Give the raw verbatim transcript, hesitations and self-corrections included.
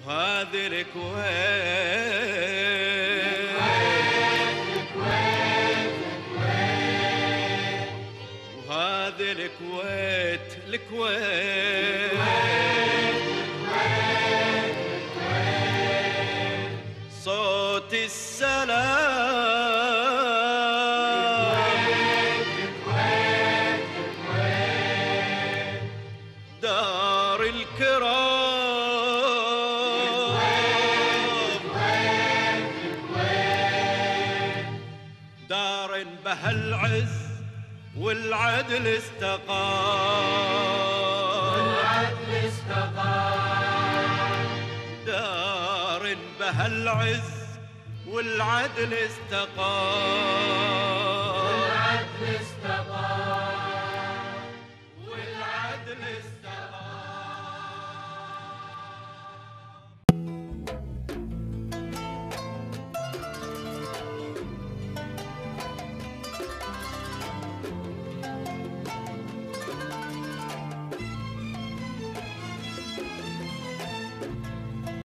وهذه الكويت وهذه الكويت الكويت صوت السلام دار الكرام دار بها العز والعدل استقام والعدل استقام دار بها العز والعدل استقام